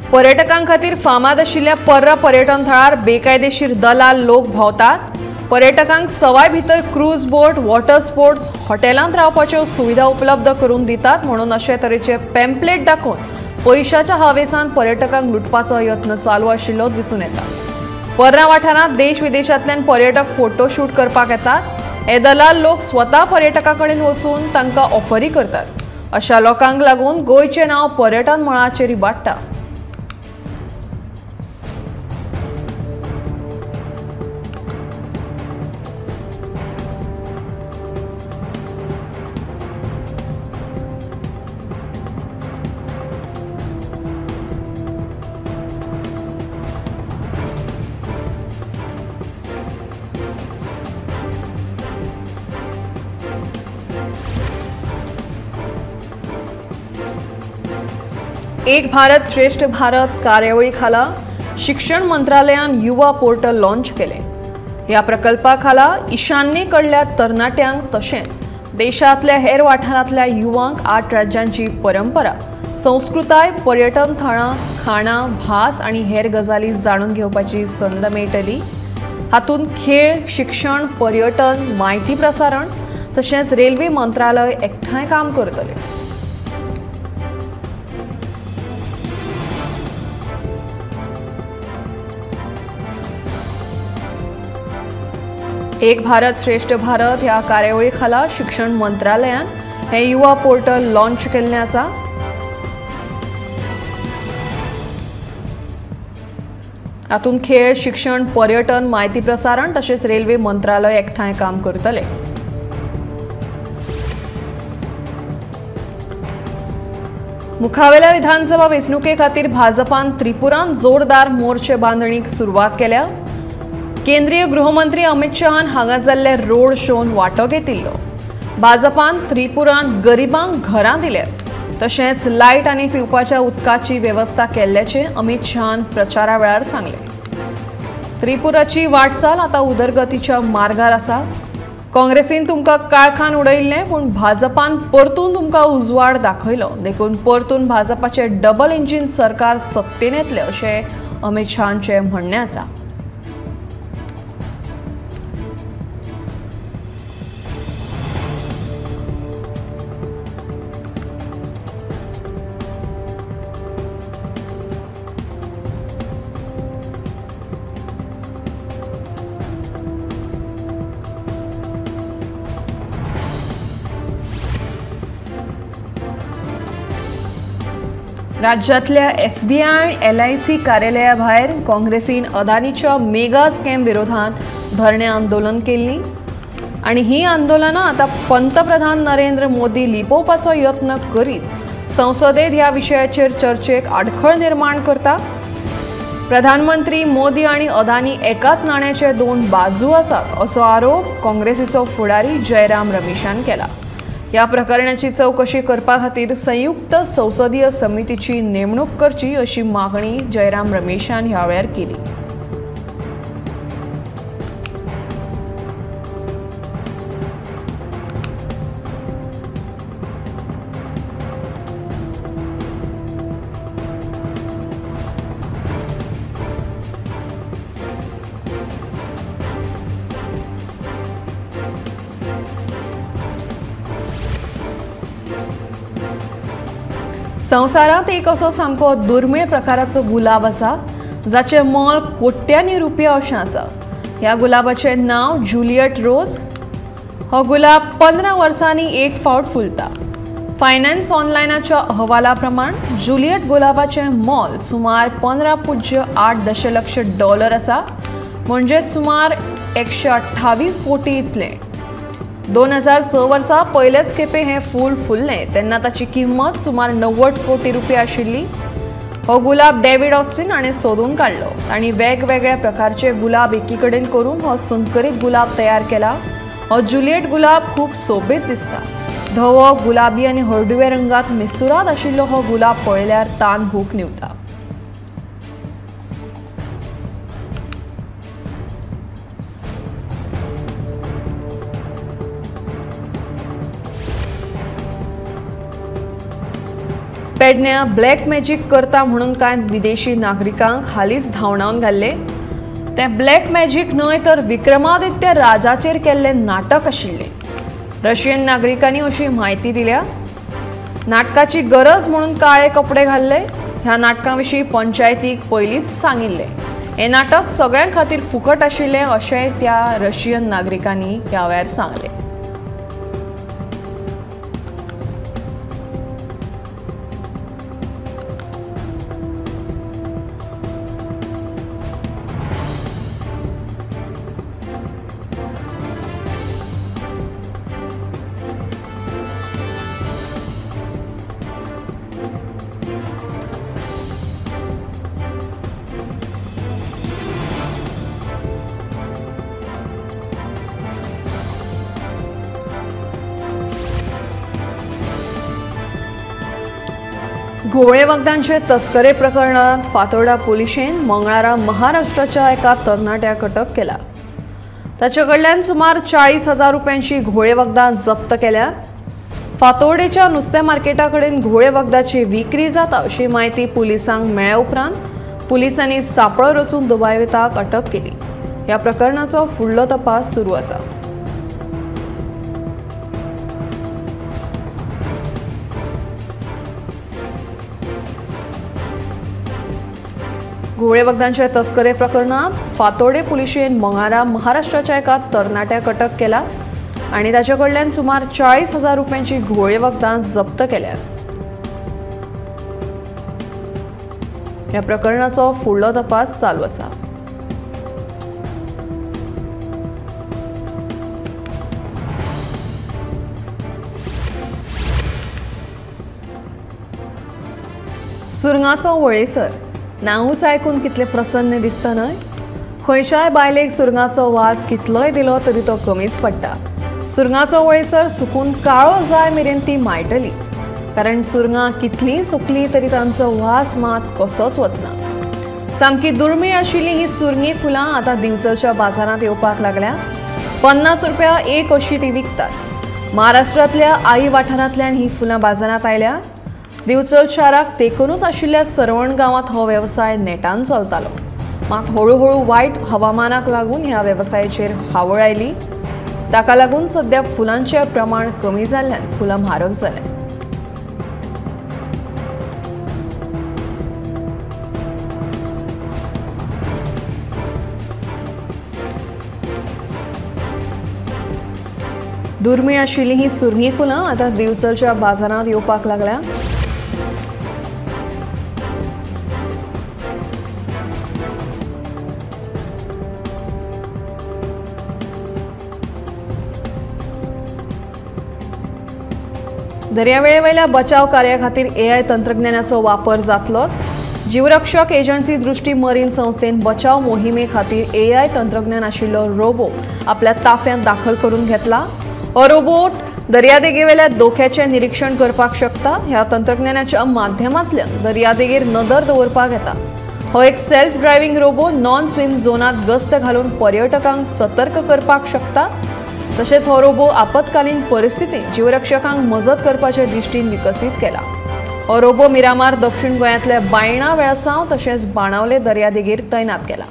पर्यटकांखातीर फामाद आशिल्ल्या पर्रा पर्यटन थळार बेकायदेशीर दलाल लोक भोंवतात। पर्यटकांक सवाय भितर क्रूज बोट, वॉटर स्पोर्ट्स, हॉटेलांत रावपाच्यो सुविधा उपलब्ध करून दितात म्हणून अशे तरेचे पॅम्पलेट दाखोवन पैशाच्या हावेसान पर्यटकांक लुटपाचो यत्न चालू आशिल्लो दिसून येता। पर्रा वाठारांत देश विदेशांतल्यान पर्यटक फोटोशूट करपाक येतात। हे दलाल लोक स्वता पर्यटकां कडेन वचून तांकां ऑफरी करतात। अशा लोकांक लागून गोंयचें नांव पर्यटन मळाचेर इबाडटा। एक भारत श्रेष्ठ भारत कार्यावळी खाला शिक्षण मंत्रालयान युवा पोर्टल लॉन्च केले। या प्रकल्पा खाला ईशान्येकडल्या तरणाट्यांक तशेंच देशांतल्या हेर वाठारांतल्या युवांक 8 राज्यांची परंपरा, संस्कृताय, पर्यटन थळां, खाणां, भास आनी हेर गजाली जाणून घेवपाची संद मेळटली। हातूंत खेळ, शिक्षण, पर्यटन, माहिती प्रसारण तशेंच रेल्वे मंत्रालय एकठांय काम करतले। एक भारत श्रेष्ठ भारत ह्या कार्यावळी खाला शिक्षण मंत्रालयान हे युवा पोर्टल लॉन्च केल्लें आसा। हातूंत खेळ, शिक्षण, पर्यटन, माहिती प्रसारण तशेंच रेल्वे मंत्रालय एकठांय काम करतले। मुखावेल्या विधानसभा वेंचणुके खातीर भाजपान त्रिपुरांत जोरदार मोर्चे बांदणीक सुरवात केल्या। केंद्रीय गृहमंत्री अमित शहान हांगा जाल्ले रोड शोन वांटो घेतिल्लो। भाजपान त्रिपुरांत गरिबांक घरां दिल्यात तशेंच लायट आनी पिवपाच्या उदकाची वेवस्था केल्ल्याचे अमित शहान प्रचारा वेळार सांगले। त्रिपुराची वाटचाल आता उदरगतीच्या मार्गार आसा। काँग्रेसीन तुमकां काळखान उडयल्लें पूण भाजपान परतून तुमकां उजवाड दाखयलो। देखून परतून भाजपाचे डबल इंजिन सरकार सत्तेन येतले अशें अमित शहानचें म्हणणें आसा। राज्यातल्या SBI LIC कार्यालया भायर काँग्रेसीन अदानीच्या मेगा स्कॅम विरोधात धरणे आंदोलन केल्ली आणि ही आंदोलनां आता पंतप्रधान नरेंद्र मोदी लिपोवपाचो यत्न करीत संसदेत ह्या विशयाचेर चर्चेक आडखळ निर्माण करता। प्रधानमंत्री मोदी आणि अदानी एकाच नाण्याचे 2 बाजू आसात असो आरोप काँग्रेसीचो फुडारी जयराम रमेशान केला। या प्रकरणाची चौकशी करपा खातीर संयुक्त संसदीय समितीची नेमणूक करची अशी मागणी जयराम रमेशान ह्या वेळार केली। संवसारांत एक असो सामको दुर्मिळ प्रकाराचो गुलाब आसा जाचे मोल कोट्यांनी रुपया अशें आसा। ह्या गुलाबाचे नांव जुलियट रोज। हो गुलाब 15 वर्सांनी एक फावट फुलता। फायनान्स ऑनलायनाच्या अहवाला प्रमाण जुलियट गुलाबाचे मोल सुमार 15.8 दशलक्ष डॉलर आसा, म्हणजे सुमार 128 कोटी इतले। 2006 वर्सा पहिलेच खेपे हे फूल फुल्लें तेन्ना ताची किंमत सुमार 90 कोटी रुपया आशिल्ली। हो गुलाब डेव्हिड ऑस्टिन हाणें सोदून काडलो आनी वेगवेगळ्या प्रकारचे गुलाब एकी कडेन करून हो संकरीत गुलाब तयार केला। हो जुलियट गुलाब खूब सोबीत दिसता। धवो, गुलाबी आनी हळडुवे रंगात मिस्तुराद आशिल्लो हो गुलाब पळयल्यार तान भूक निवता। पेडण्यां ब्लॅक मॅजीक करता म्हणून कांय विदेशी नागरिकांक हालींच धांवडावन घाल्ले। ते ब्लॅक मॅजीक न्हय तर विक्रमादित्य राजाचेर केल्ले नाटक आशिल्ले। रशियन नागरिकांनी अशी म्हायती दिल्या। नाटकाची गरज म्हणून काळे कपडे घाल्ले। ह्या नाटकां विशीं पंचायतीक पयलींच सांगिल्ले। हे नाटक सगळ्यां खातीर फुकट आशिल्ले अशेंय त्या रशियन नागरिकांनी ह्या वेळार सांगले। घोळे वखदांचे तस्करे प्रकरणात फातोर्डा पुलिशेन मंगळारा महाराष्ट्राच्या एका तरणाट्याक अटक केला। ताचे कडल्यान सुमार 40,000 रुपयांची घोळे वखदां जप्त केल्यात। फातोर्डेच्या नुस्तें मार्केटा कडेन घोळे वखदाची विक्री जाता अशी माहिती पुलिसांक मेळ्ळ्या उपरांत पुलिसांनी सांपळो रचून दुबायवेताक अटक केली। ह्या प्रकरणाचो फुडलो तपास सुरू आसा। घोळे वखदांच्या तस्करे प्रकरणात फातोर्डे पुलिशेन मंगळारा महाराष्ट्राच्या एका तरणाट्याक अटक केला आणि ताचे कडल्यान सुमार 40,000 रुपयांची घोळे वखदां जप्त केल्यात। ह्या प्रकरणाचो फुडलो तपास चालू आसा। सुरंगाचो वळेसर नांवूच आयकून कितले प्रसन्न दिसता न्हय। खंयच्याय बायलेक सुरंगाचो वास कितलोय दिलो तरी तो कमीच पडटा। सुरंगाचो वळेसर सुकून काळो जाय मेरेन ती मायटलीच, कारण सुरंगां कितलीय सुकली तरी तांचो वास मात कसोच वचना। सामकी दुर्मीळ आशिल्ली ही सुरंगी फुलां आतां दिवचलच्या बाजारांत येवपाक लागल्या। 50 रुपया एक अशी ती विकतात। महाराष्ट्रांतल्या आई वाठारांतल्यान ही फुलां बाजारांत आयल्या। दिवचल शाराक तेंकूनच आशिल्ल्या सरवण गांवांत हो वेवसाय नेटान चलतालो, मात हळूहळू वायट हवामानाक लागून ह्या वेवसायाचेर हावळ आयली। ताका लागून सध्या फुलांचें प्रमाण कमी जाल्ल्यान फुलां म्हारग जाल्या। दुर्मीळ आशिल्ली ही सुरंगी फुलां आतां दिवचलच्या बाजारांत येवपाक लागल्या। दर्यावेळेवयल्या बचाव कार्या खातीर AI तंत्रज्ञानाचो वापर जातलोच। जीवरक्षक एजन्सी दृष्टी मरीन संस्थेन बचाव मोहिमे खातीर AI तंत्रज्ञान आशिल्लो रोबो आपल्या ताफ्यांत दाखल करून घेतला। हो रोबोट दर्यादेगेवेल्या धोक्याचें निरीक्षण करपाक शकता। ह्या तंत्रज्ञानाच्या माध्यमांतल्यान दर्यादेगेर नदर दवरपाक येता। हो एक self driving robot non swim झोनात गस्त घालून पर्यटकांक सतर्क करपाक शकता। तशेंच हो रोबो आपत्कालीन परिस्थितीत जीवरक्षकांक मजत करपाचे दिश्टीन विकसीत केला। हो रोबो मिरामार दक्षिण गोंयांतल्या बायणा वेळसांव तशेंच बाणावले दर्यादेगेर तैनात केला।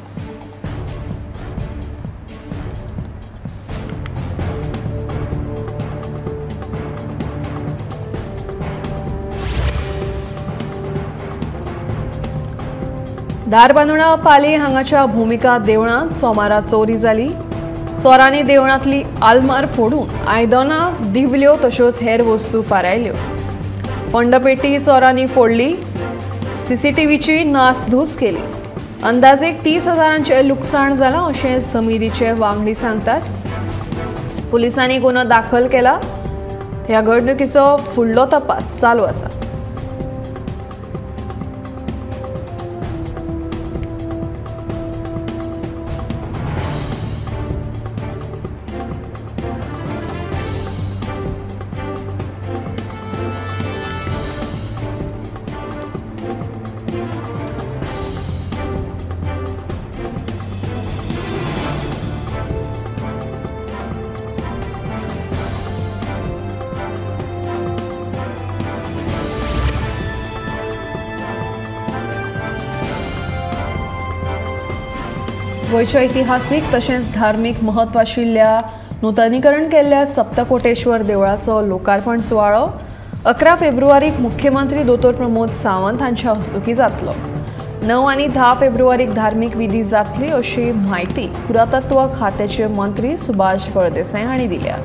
धारबांदोडा पाली हांगाच्या भूमिका देवळांत सोमारा चोरी जाली। चोरांनी देवळांतली आलमार फोडून आयदनां, दिवल्यो तश्योच हेर वस्तू फारायल्यो। पंडपेटी चोरांनी फोडली। CCTVची नासधूस केली। अंदाजे 30,000चे लुकसाण जालां अशें समितीचे वांगडी सांगतात। पुलिसांनी गुन्हो दाखल केला। ह्या घडणुकीचो फुडलो तपास चालू आसा। गोयच्या इतिहासीक तशेंच धार्मीक म्हत्व आशिल्ल्या नूतनीकरण केल्ल्या सप्तकोटेश्वर देवळाचो लोकार्पण सुवाळो 11 फेब्रुवारीक मुख्यमंत्री दोतोर प्रमोद सावंत हांच्या हस्तुकी जातलो। 9 आनी 10 फेब्रुवारीक धार्मीक विधी जातली अशी म्हायती पुरातत्व खात्याचे मंत्री सुभाष फळदेसाय हांणी दिल्या।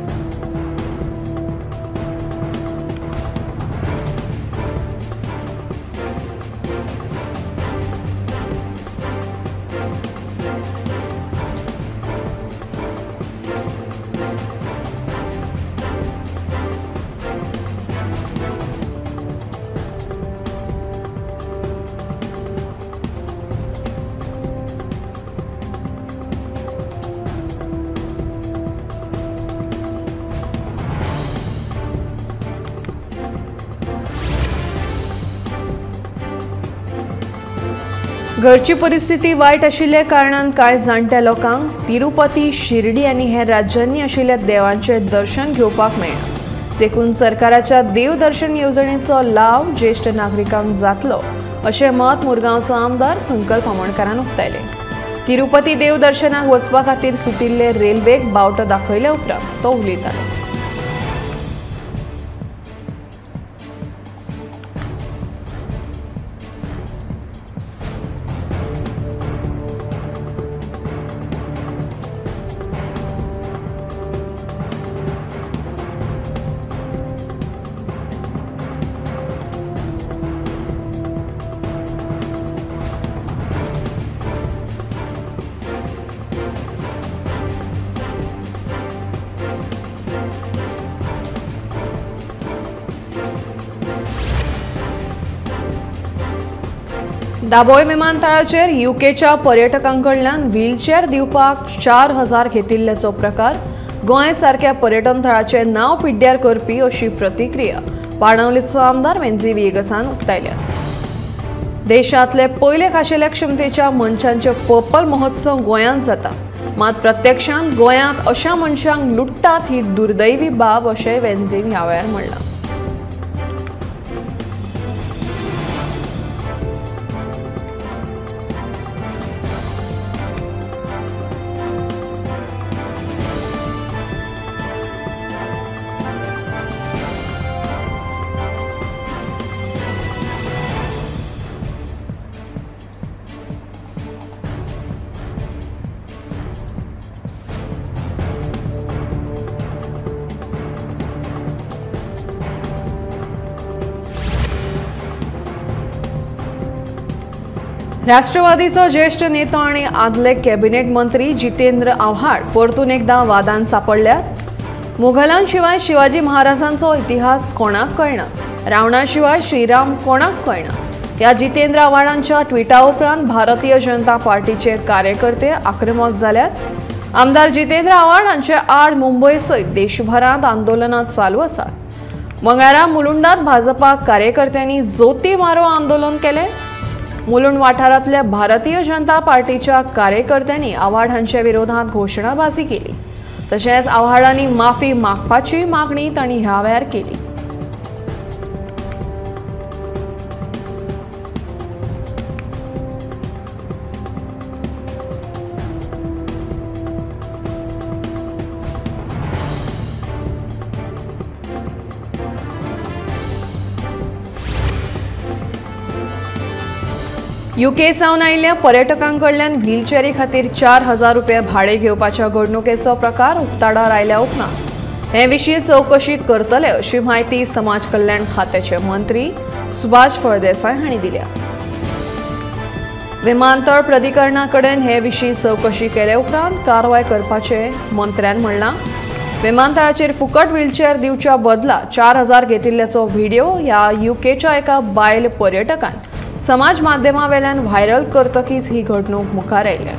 घरची परिस्थिती वायट आशिल्ल्या कारणान कांय जाणट्या लोकांक तिरुपती, शिर्डी आनी हेर राज्यांनी आशिल्ल्या देवांचे दर्शन घेवपाक मेळना। देखून सरकाराच्या देव दर्शन येवजणेचो लाव ज्येष्ठ नागरिकांक जातलो अशें मत मुरगांवचो आमदार संकल्प आमोणकारान उक्तायलें। तिरुपती देव दर्शनाक वचपा खातीर सुटिल्ले रेल्वेक बावटो दाखयल्या उपरांत तो उलयतालो। दाबोळे विमानतळाचेर यूकेच्या पर्यटकांकडल्यान व्हीलचेअर दिवपाक 4000 घेतिल्ल्याचो प्रकार गोंय सारख्या पर्यटन थळाचे नांव पिड्ड्यार करपी अशी प्रतिक्रिया बाणावलीचो आमदार वेंजी वेगसान उक्तायल्या। देशांतले पयले खाशेल्या क्षमतेच्या मनशांचे पर्पल महोत्सव गोंयांत जाता, मात प्रत्यक्षांत गोंयांत अशा मनशांक लुटतात ही दुर्दैवी बाब अशें वेंजीन ह्या वेळार म्हणलां। राष्ट्रवादीचो ज्येष्ठ नेतो आणि आदले कॅबिनेट मंत्री जितेंद्र आव्हाड परतून एकदा वादांत सापडल्यात। मुघलांशिवाय शिवाजी महाराजांचो इतिहास कोणाक कळना, रावणाशिवाय श्रीराम कोणाक कळना ह्या जितेंद्र आव्हाडांच्या ट्विटा उपरांत भारतीय जनता पार्टीचे कार्यकर्ते आक्रमक जाल्यात। आमदार जितेंद्र आव्हाड हांचे आड मुंबय सयत देशभरांत आंदोलनां चालू आसात। मंगळारा मुलुंडात भाजपा कार्यकर्त्यांनी जोती मारो आंदोलन केले। मुलुंड वाठारांतल्या भारतीय जनता पार्टीच्या कार्यकर्त्यांनी आव्हाड हांच्या विरोधात घोषणाबाजी केली, तशेंच आव्हाडांनी माफी मागपाची मागणी तांणी ह्या वेळार केली। यूके सावन आयिल्ल्या पर्यटकांकडल्यान व्हीलचेअरी खातीर 4000 रुपया भाडे घेवपाच्या घडणुकेचो प्रकार उक्ताडार आयल्या उपरांत हे विशीं चवकशी करतले अशी माहिती समाज कल्याण खात्याचे मंत्री सुभाष फळदेसाय हांणी दिल्या। विमानतळ प्राधिकरणा कडेन हे विशीं चवकशी केले उपरांत कारवाय करपाचे मंत्र्यान म्हणलां। विमानतळाचेर फुकट व्हीलचेअर दिवच्या बदला 4000 घेतिल्ल्याचो व्हिडिओ ह्या यूकेच्या एका बायल पर्यटकान समाज माध्यमावेल्यान व्हायरल करतकीच ही घडणूक मुखार आयल्या।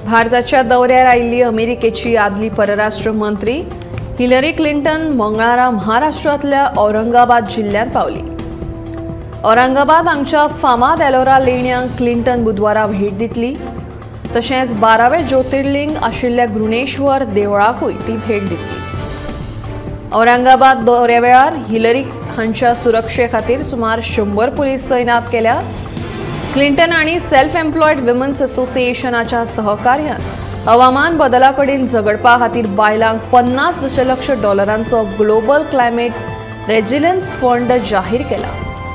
भारताच्या दौऱ्यार आयिल्ली अमेरिकेची आदली परराष्ट्र मंत्री हिलरी क्लिंटन मंगळारा महाराष्ट्रातल्या औरंगाबाद जिल्ह्यात पावली. औरंगाबाद हांगच्या फामाद एलोरा लेण्यांक क्लिंटन बुधवारा भेट दितली. तशेंच 12वें ज्योतिर्लिंग आशिल्ल्या घृणेश्वर देवळाकूय ती भेट दितली. औरंगाबाद दौऱ्या वेळार हिलरी हांच्या सुरक्षे खातीर सुमार 100 पुलीस तैनात केल्या. क्लिंटन आणि सेल्फ एम्प्लॉयड विमन्स असोसिएशनाच्या सहकार्यान हवामान बदला कडेन झगडपा खातीर बायलांक $50 दशलक्ष ग्लोबल क्लायमेट रेजिलियन्स फंड जाहीर केला.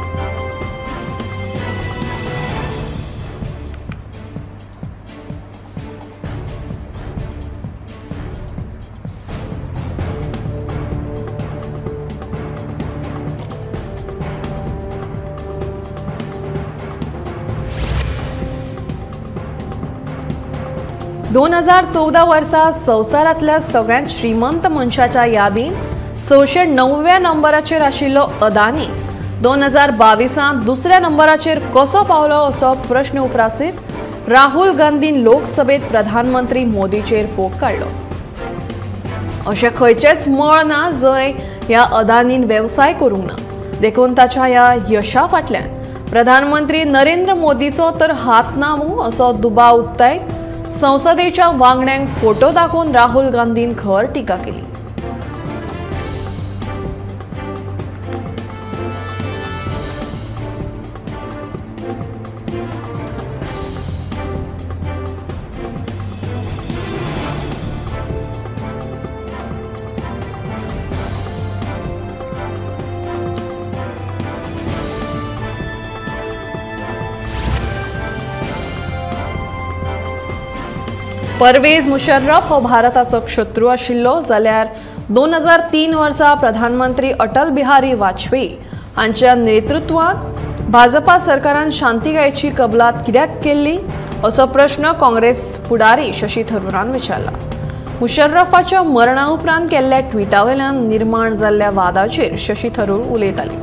दोन 2014 वर्सा संवसारांतल्या सगळ्यात श्रीमंत मनशाच्या यादीन 609व्या नंबराचेर आशिल्लो अदानी 2022 दुसऱ्या नंबराचेर कसो पावलो असो प्रश्न उपरासीत राहुल गांधीन लोकसभेत प्रधानमंत्री मोदीचेर फोग काडलो. अशें खंयचेच मळ ना जंय ह्या अदानीन वेवसाय करूंक ना. देखून ताच्या ह्या यशा फाटल्यान प्रधानमंत्री नरेंद्र मोदीचो तर हात ना असो दुबाव उक्तायत संसदेच्या वांगड्यांक फोटो दाखोवन राहुल गांधीन खर टिका केली. परवेज मुशर्रफ हो भारताचो शत्रू आशिल्लो जाल्यार 2003 वर्सा प्रधानमंत्री अटल बिहारी वाजपेयी हांच्या नेतृत्वात भाजपा सरकारान शांतिकायेची कबलात कित्याक केल्ली असो प्रश्न काँग्रेस फुडारी शशी थरूरान विचारला. मुशर्रफाच्या मरणा उपरांत केल्ल्या ट्विटावेल्यान निर्माण जाल्ल्या वादाचेर शशी थरूर उलयताली.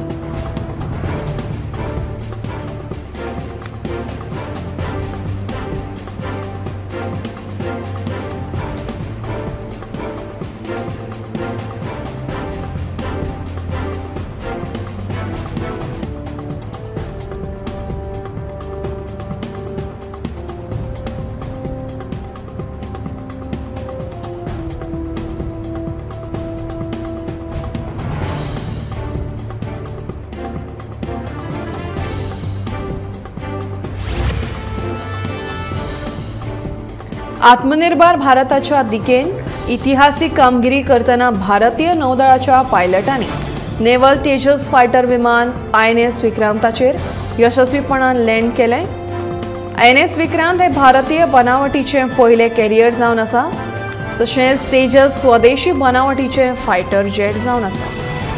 आत्मनिर्भर भारताच्या दिकेन इतिहासीक कामगिरी करतना भारतीय नौदळाच्या पायलटांनी नेव्हल तेजस फायटर विमान INS विक्रांताचेर यशस्वीपणान लँड केलें. INS विक्रांत हे भारतीय बनावटीचे पहिले कॅरियर जावन आसा. तशेंच तेजस स्वदेशी बनावटीचे फायटर जेट जावन आसा.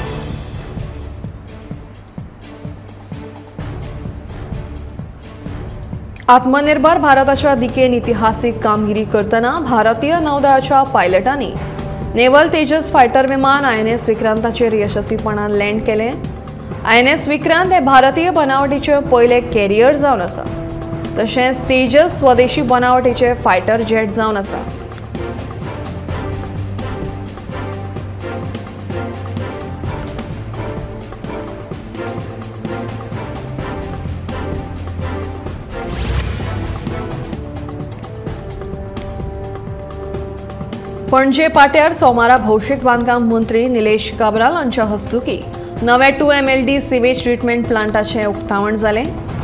आत्मनिर्भर भारताच्या दिकेन इतिहासीक कामगिरी करतना भारतीय नौदळाच्या पायलटांनी नेव्हल तेजस फायटर विमान INS विक्रांताचेर यशस्वीपणान लँड केलें. INS विक्रांत हे भारतीय बनावटीचे पहिले कॅरियर जावन आसा. तशेंच तेजस स्वदेशी बनावटीचे फायटर जेट जावन आसा. पणजे पाट्यार सोमारा भौशीक बांदकाम मंत्री निलेश काब्राल हांच्या हस्तुकी नवे 2 MLD सिवेज ट्रीटमेंट प्लांटाचें उक्तावण जालें.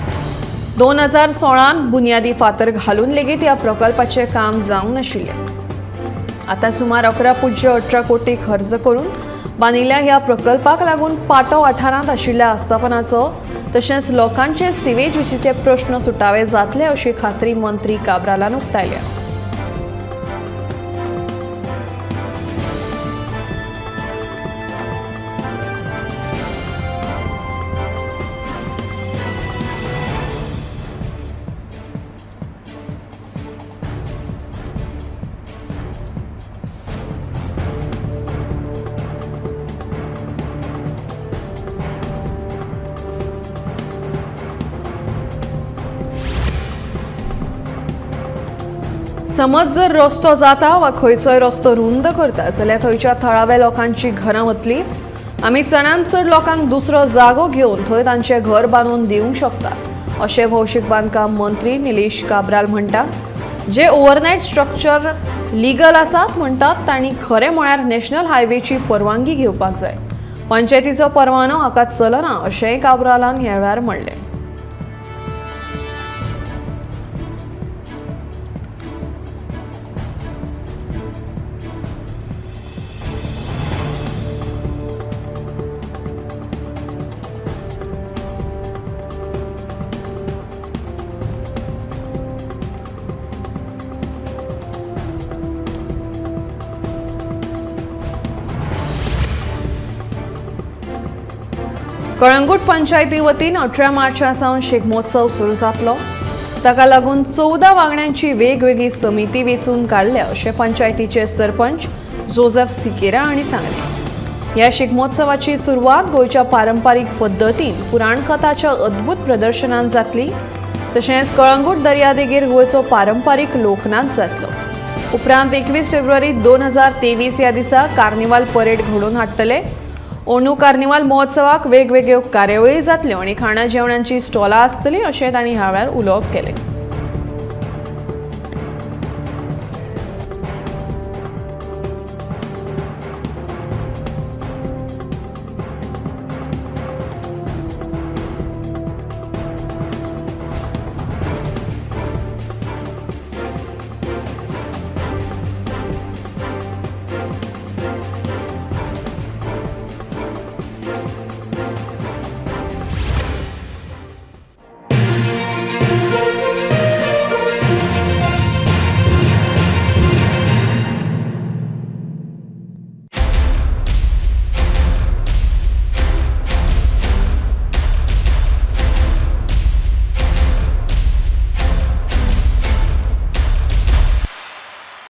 2016 बुन्यादी फातर घालून लेगीत ह्या प्रकल्पाचें काम जावंक नाशिल्लें. आतां सुमार 11.18 कोटी खर्च करून बांदिल्ल्या ह्या प्रकल्पाक लागून पाटो वाठारांत आशिल्ल्या आस्थापनाचो तशेंच लोकांचे सिवेज विशींचे प्रश्न सुटावे जातले अशी खात्री मंत्री काब्रालान उक्तायल्या. समज जर रस्तो जाता वा खंयचोय रस्तो रुंद करता जाल्यार थंयच्या थळाव्या लोकांची घरां वतलीच। आमी चडांत चड लोकांक दुसरो जागो घेवन थंय तांचें घर बांदून दिवंक शकतात अशें भौशीक बांदकाम मंत्री निलेश काब्राल म्हणटात। जे ओव्हरनायट स्ट्रक्चर लिगल आसात म्हणटात तांणी खरें म्हळ्यार नॅशनल हायवेची परवानगी घेवपाक जाय। पंचायतीचो परवानो हाका चलना अशेंय काब्रालान ह्या वेळार म्हणलें। कळंगूट पंचायती वतीन 18 मार्चा सावन शिगमोत्सव सुरू जातलो। ताका लागून 14 वांगड्यांची वेगवेगळी समिती वेंचून काडल्या अशें पंचायतीचे सरपंच जोसेफ सिकेरा हांणी सांगलें। ह्या शिगमोत्सवाची सुरवात गोंयच्या पारंपारीक पद्दतीन पुराणकथाच्या अद्भुत प्रदर्शनान जातली। तशेंच कळंगूट दर्यादेगेर गोंयचो पारंपारीक लोकनाच जातलो। उपरांत 21 फेब्रुवारी 2023 ह्या दिसा कार्निवाल परेड घडोवन हाडटले। ओणू कार्निवाल महोत्सवाक वेगवेगळ्यो कार्यावळी जातल्यो आनी खाणा जेवणांची स्टॉलां आसतलीं अशें तांणी ह्या वेळार उलोवप केलें।